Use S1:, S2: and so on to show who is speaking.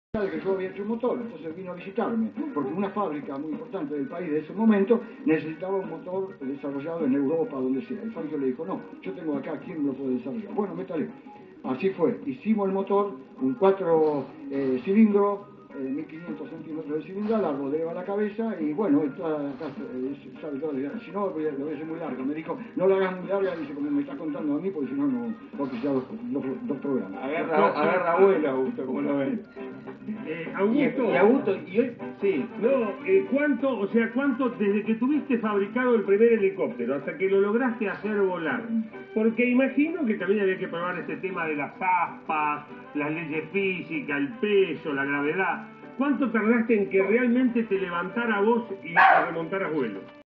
S1: de que yo había hecho un motor, entonces vino a visitarme, porque una fábrica muy importante del país de ese momento necesitaba un motor desarrollado en Europa, donde sea. Y Fangio le dijo, no, yo tengo acá, ¿quién lo puede desarrollar? Bueno, métale. Así fue, hicimos el motor, un 4 cilindros, 1500 centímetros de cilindrada, rodeo a la cabeza y bueno, sabe toda la idea. Si no, lo voy a hacer muy largo. Me dijo, no lo hagas muy larga, dice, como me está contando a mí, porque si no, no va a pisar dos programas.
S2: Agarra vuelo, Augusto, como lo ven.
S3: Augusto.
S2: Y Augusto, y hoy, sí.
S3: No, ¿cuánto desde que tuviste fabricado el primer helicóptero hasta que lo lograste hacer volar? Porque imagino que también había que probar este tema de las aspas, las leyes físicas, el peso, la gravedad. ¿Cuánto tardaste en que realmente te levantara vos y remontaras vuelo?